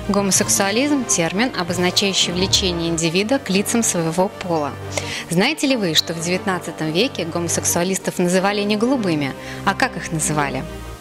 Гомосексуализм – термин, обозначающий влечение индивида к лицам своего пола. Знаете ли вы, что в XIX веке гомосексуалистов называли не голубыми, а как их называли?